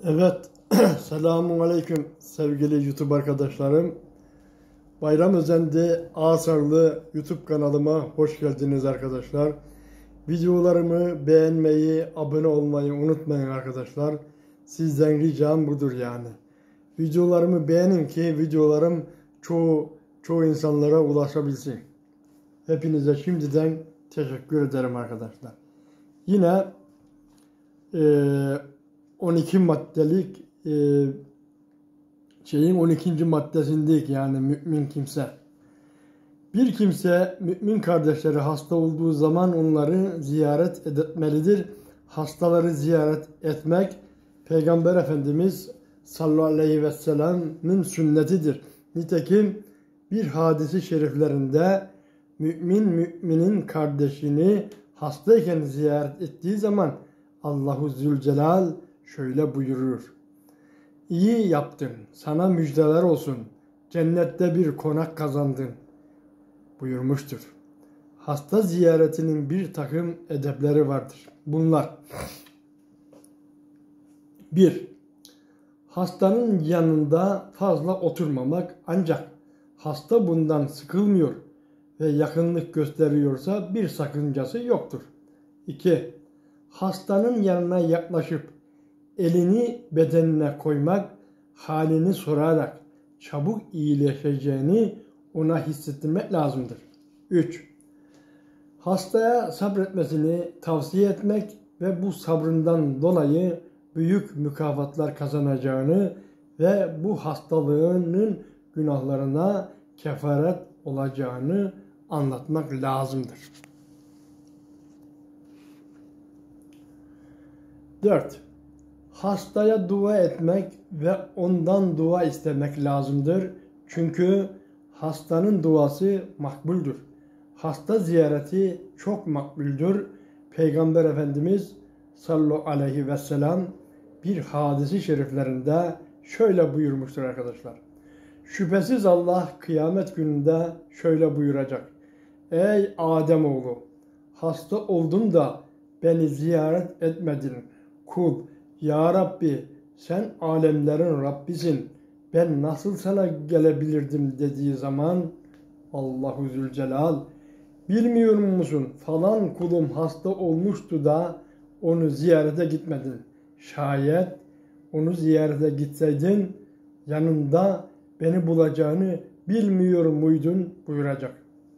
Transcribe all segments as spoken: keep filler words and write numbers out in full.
Evet, selamun aleyküm sevgili YouTube arkadaşlarım. Bayram Özendi Asarlı YouTube kanalıma hoş geldiniz arkadaşlar. Videolarımı beğenmeyi, abone olmayı unutmayın arkadaşlar. Sizden ricam budur yani. Videolarımı beğenin ki videolarım çoğu çoğu insanlara ulaşabilsin. Hepinize şimdiden teşekkür ederim arkadaşlar. Yine eee on iki maddelik e, şeyin on ikinci maddesindeyiz yani mümin kimse. Bir kimse mümin kardeşleri hasta olduğu zaman onları ziyaret etmelidir. Hastaları ziyaret etmek Peygamber Efendimiz sallallahu aleyhi ve sellem'in sünnetidir. Nitekim bir hadisi şeriflerinde mümin müminin kardeşini hastayken ziyaret ettiği zaman Allahu Zülcelal şöyle buyurur. İyi yaptın, sana müjdeler olsun, cennette bir konak kazandın buyurmuştur. Hasta ziyaretinin bir takım edepleri vardır. Bunlar. bir. Hastanın yanında fazla oturmamak, ancak hasta bundan sıkılmıyor ve yakınlık gösteriyorsa bir sakıncası yoktur. iki. Hastanın yanına yaklaşıp elini bedenine koymak, halini sorarak çabuk iyileşeceğini ona hissettirmek lazımdır. üç. Hastaya sabretmesini tavsiye etmek ve bu sabrından dolayı büyük mükafatlar kazanacağını ve bu hastalığının günahlarına kefaret olacağını anlatmak lazımdır. dört. Hastaya dua etmek ve ondan dua istemek lazımdır. Çünkü hastanın duası makbuldür. Hasta ziyareti çok makbuldür. Peygamber Efendimiz sallallahu aleyhi ve sellem bir hadisi şeriflerinde şöyle buyurmuştur arkadaşlar. Şüphesiz Allah kıyamet gününde şöyle buyuracak. Ey Ademoğlu, hasta oldum da beni ziyaret etmedin. Kul, ya Rabbi sen alemlerin Rabbisin, ben nasıl sana gelebilirdim dediği zaman Allahu Zülcelal, bilmiyor musun falan kulum hasta olmuştu da onu ziyarete gitmedin. Şayet onu ziyarete gitseydin yanında beni bulacağını bilmiyor muydun buyuracak.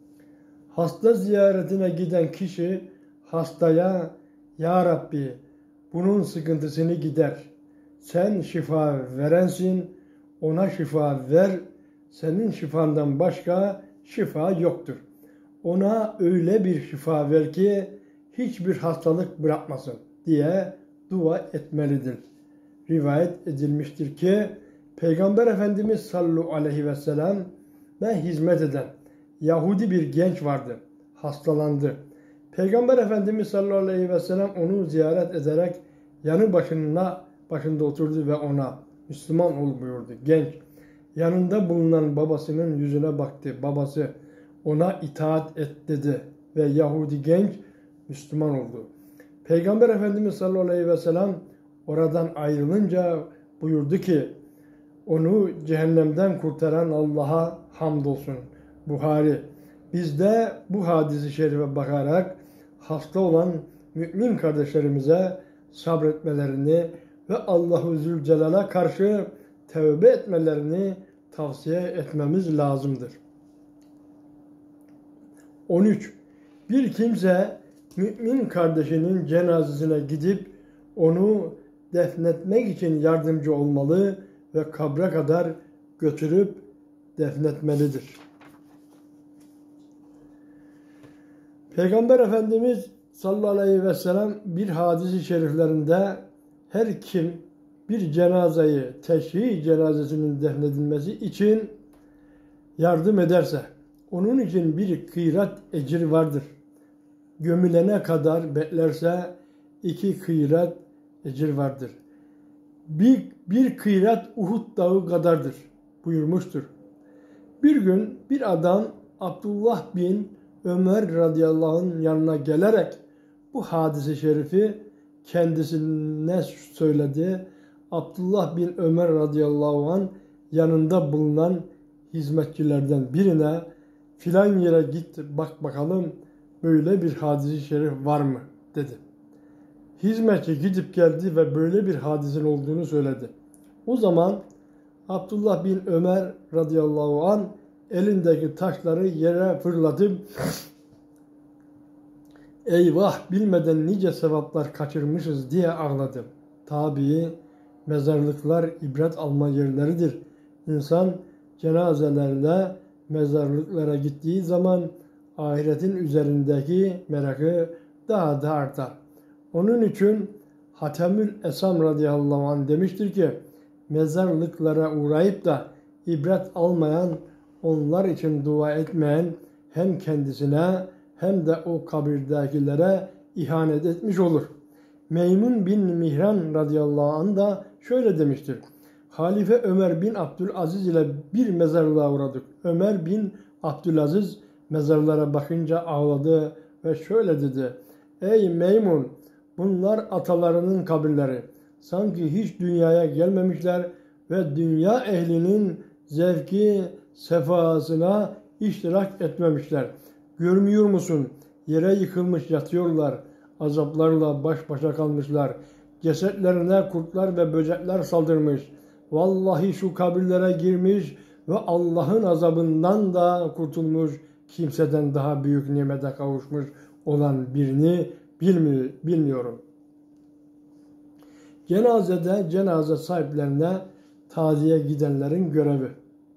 Hasta ziyaretine giden kişi hastaya, ya Rabbi bunun sıkıntısını gider. Sen şifa verensin, ona şifa ver. Senin şifandan başka şifa yoktur. Ona öyle bir şifa ver ki hiçbir hastalık bırakmasın diye dua etmelidir. Rivayet edilmiştir ki Peygamber Efendimiz sallallahu aleyhi ve sellem ve hizmet eden Yahudi bir genç vardı. Hastalandı. Peygamber Efendimiz sallallahu aleyhi ve sellem onu ziyaret ederek yanı başına başında oturdu ve ona Müslüman ol buyurdu. Genç yanında bulunan babasının yüzüne baktı. Babası ona itaat et dedi ve Yahudi genç Müslüman oldu. Peygamber Efendimiz sallallahu aleyhi ve sellem oradan ayrılınca buyurdu ki onu cehennemden kurtaran Allah'a hamdolsun. Buhari. Biz de bu hadisi şerife bakarak hasta olan mümin kardeşlerimize sabretmelerini ve Allahu Zülcelal'a karşı tövbe etmelerini tavsiye etmemiz lazımdır. on üç. Bir kimse mümin kardeşinin cenazesine gidip onu defnetmek için yardımcı olmalı ve kabre kadar götürüp defnetmelidir. Peygamber Efendimiz sallallahu aleyhi ve sellem bir hadisi şeriflerinde her kim bir cenazeyi teşhi cenazesinin defnedilmesi için yardım ederse onun için bir kıyrat ecir vardır. Gömülene kadar beklerse iki kıyrat ecir vardır. Bir, bir kıyrat Uhud dağı kadardır buyurmuştur. Bir gün bir adam Abdullah bin Ömer radıyallahu anh'ın yanına gelerek bu hadise-i şerifi kendisine söyledi. Abdullah bin Ömer radıyallahu anh yanında bulunan hizmetçilerden birine filan yere git bak bakalım böyle bir hadis-i şerif var mı dedi. Hizmetçi gidip geldi ve böyle bir hadisin olduğunu söyledi. O zaman Abdullah bin Ömer radıyallahu anh elindeki taşları yere fırlatıp eyvah bilmeden nice sevaplar kaçırmışız diye ağladı. Tabii mezarlıklar ibret alma yerleridir. İnsan cenazelerle mezarlıklara gittiği zaman ahiretin üzerindeki merakı daha da artar. Onun için Hatemül Esam radıyallahu anh demiştir ki mezarlıklara uğrayıp da ibret almayan, onlar için dua etmeyen hem kendisine hem de o kabirdekilere ihanet etmiş olur. Meymun bin Mihran radıyallahu anh da şöyle demiştir. Halife Ömer bin Abdülaziz ile bir mezarlığa uğradık. Ömer bin Abdülaziz mezarlara bakınca ağladı ve şöyle dedi. Ey Meymun! Bunlar atalarının kabirleri. Sanki hiç dünyaya gelmemişler ve dünya ehlinin zevki, sefasına iştirak etmemişler. Görmüyor musun? Yere yıkılmış yatıyorlar. Azaplarla baş başa kalmışlar. Cesetlerine kurtlar ve böcekler saldırmış. Vallahi şu kabirlere girmiş ve Allah'ın azabından da kurtulmuş, kimseden daha büyük nimete kavuşmuş olan birini bilmi bilmiyorum. Cenazede cenaze sahiplerine taziye gidenlerin görevi.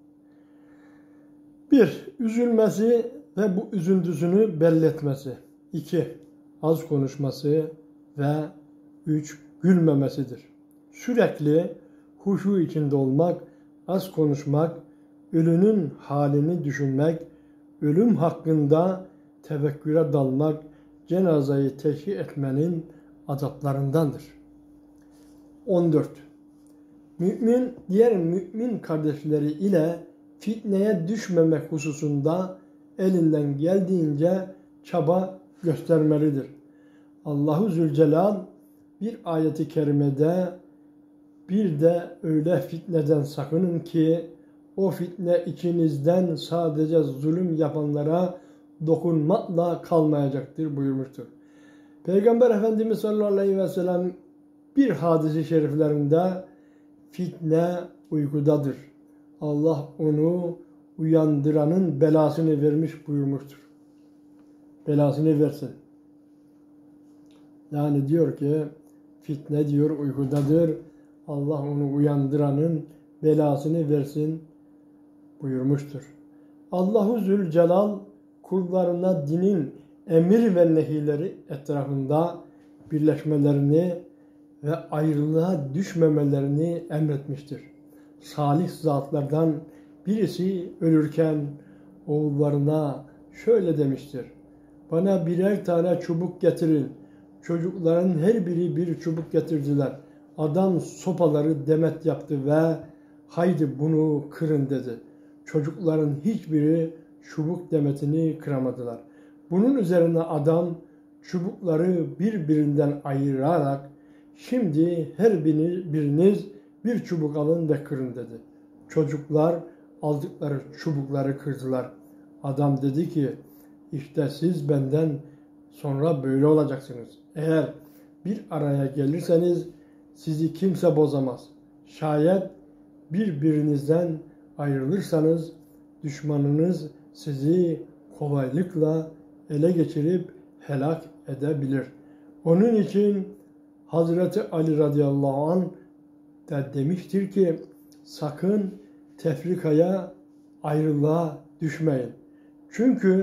bir Üzülmesi ve bu üzüntüsünü belli etmesi. iki Az konuşması ve üç Gülmemesidir. Sürekli huşu içinde olmak, az konuşmak, ölünün halini düşünmek, ölüm hakkında tefekküre dalmak, cenazeyi teşhi etmenin adaplarındandır. on dört Mümin, diğer mümin kardeşleri ile fitneye düşmemek hususunda elinden geldiğince çaba göstermelidir. Allahu Zülcelal bir ayeti kerimede bir de öyle fitneden sakının ki o fitne içinizden sadece zulüm yapanlara dokunmakla kalmayacaktır buyurmuştur. Peygamber Efendimiz sallallahu aleyhi ve sellem bir hadis-i şeriflerinde fitne uykudadır. Allah onu uyandıranın belasını vermiş buyurmuştur. Belasını versin. Yani diyor ki fitne diyor uykudadır. Allah onu uyandıranın belasını versin buyurmuştur. Allahu Zülcelal kullarına dinin emir ve nehileri etrafında birleşmelerini ve ayrılığa düşmemelerini emretmiştir. Salih zatlardan birisi ölürken oğullarına şöyle demiştir. Bana birer tane çubuk getirin. Çocukların her biri bir çubuk getirdiler. Adam sopaları demet yaptı ve haydi bunu kırın dedi. Çocukların hiçbiri çubuk demetini kıramadılar. Bunun üzerine adam çubukları birbirinden ayırarak şimdi her biriniz bir çubuk alın ve kırın dedi. Çocuklar aldıkları çubukları kırdılar. Adam dedi ki işte siz benden sonra böyle olacaksınız. Eğer bir araya gelirseniz sizi kimse bozamaz. Şayet birbirinizden ayrılırsanız düşmanınız sizi kolaylıkla ele geçirip helak edebilir. Onun için Hazreti Ali radıyallahu anh da demiştir ki sakın tefrikaya, ayrılığa düşmeyin. Çünkü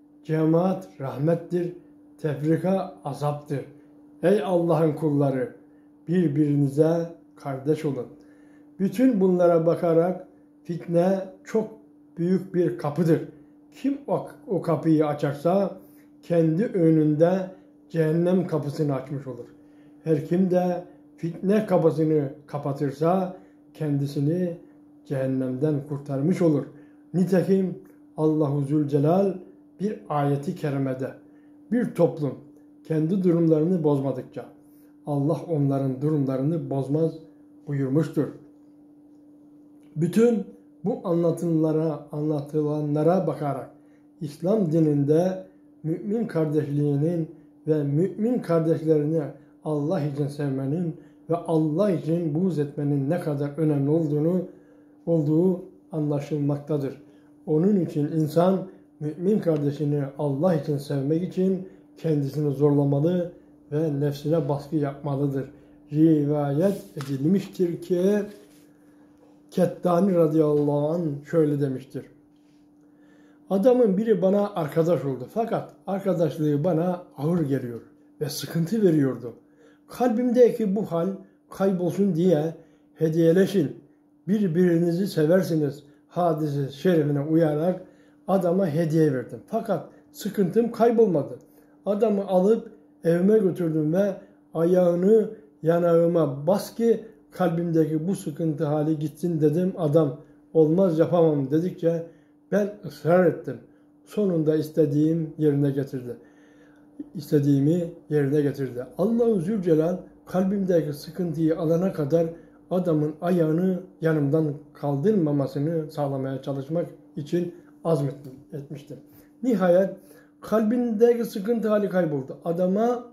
cemaat rahmettir, tefrika azaptır. Ey Allah'ın kulları, birbirinize kardeş olun. Bütün bunlara bakarak fitne çok büyük bir kapıdır. Kim o, o kapıyı açarsa kendi önünde cehennem kapısını açmış olur. Her kim de fitne kapısını kapatırsa kendisini cehennemden kurtarmış olur. Nitekim Allahu Zülcelal bir ayeti kerimede bir toplum kendi durumlarını bozmadıkça Allah onların durumlarını bozmaz buyurmuştur. Bütün bu anlatılanlara, anlatılanlara bakarak İslam dininde mümin kardeşliğinin ve mümin kardeşlerini Allah için sevmenin ve Allah için buğz etmenin ne kadar önemli olduğunu olduğu anlaşılmaktadır. Onun için insan mümin kardeşini Allah için sevmek için kendisini zorlamalı ve nefsine baskı yapmalıdır. Rivayet edilmiştir ki Kettani radıyallahu anh şöyle demiştir. Adamın biri bana arkadaş oldu fakat arkadaşlığı bana ağır geliyor ve sıkıntı veriyordu. Kalbimdeki bu hal kaybolsun diye hediyeleşin, birbirinizi seversiniz hadisi şerifine uyarak adama hediye verdim. Fakat sıkıntım kaybolmadı. Adamı alıp evime götürdüm ve ayağını yanağıma bas ki kalbimdeki bu sıkıntı hali gitsin dedim. Adam olmaz yapamam dedikçe ben ısrar ettim. Sonunda istediğim yerine getirdi. İstediğimi yerine getirdi. Allah-u Zülcelal kalbimdeki sıkıntıyı alana kadar adamın ayağını yanımdan kaldırmamasını sağlamaya çalışmak için azmetmiştim. Nihayet kalbindeki sıkıntı hali kayboldu. Adama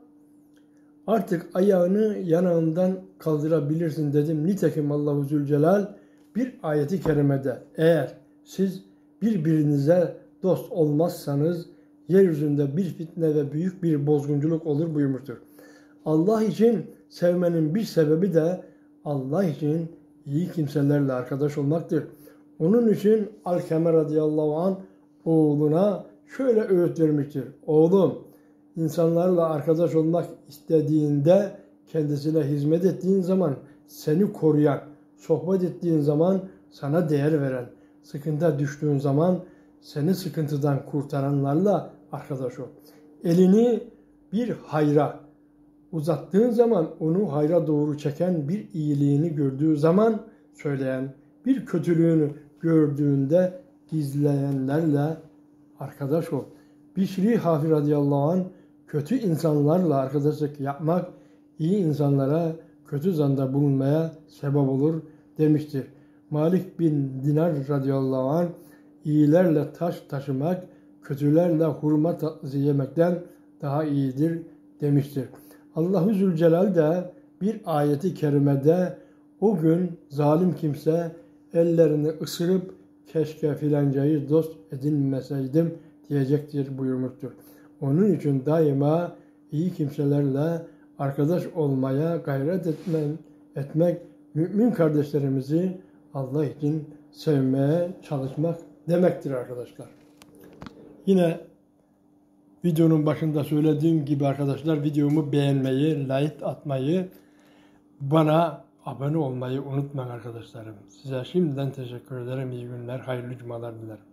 artık ayağını yanağından kaldırabilirsin dedim. Nitekim Allah-u Zülcelal bir ayeti kerimede eğer siz birbirinize dost olmazsanız yeryüzünde bir fitne ve büyük bir bozgunculuk olur buyurmuştur. Allah için sevmenin bir sebebi de Allah için iyi kimselerle arkadaş olmaktır. Onun için Alkeme radıyallahu anh oğluna şöyle öğüt vermiştir. Oğlum, insanlarla arkadaş olmak istediğinde kendisine hizmet ettiğin zaman seni koruyan, sohbet ettiğin zaman sana değer veren, sıkıntıya düştüğün zaman seni sıkıntıdan kurtaranlarla arkadaş ol. Elini bir hayra uzattığın zaman onu hayra doğru çeken, bir iyiliğini gördüğü zaman söyleyen, bir kötülüğünü gördüğünde gizleyenlerle arkadaş ol. Bişri Hafi radıyallahu anh kötü insanlarla arkadaşlık yapmak iyi insanlara kötü zanda bulunmaya sebep olur demiştir. Malik bin Dinar radıyallahu anh iyilerle taş taşımak kötülerle hurma tatlısı yemekten daha iyidir demiştir. Allah-u Zülcelal de bir ayeti kerimede o gün zalim kimse ellerini ısırıp keşke filancayı dost edinmeseydim diyecektir buyurmuştur. Onun için daima iyi kimselerle arkadaş olmaya gayret etmen, etmek, mümin kardeşlerimizi Allah için sevmeye çalışmak demektir arkadaşlar. Yine videonun başında söylediğim gibi arkadaşlar videomu beğenmeyi, like atmayı, bana abone olmayı unutmayın arkadaşlarım. Size şimdiden teşekkür ederim. İyi günler, hayırlı cumalar dilerim.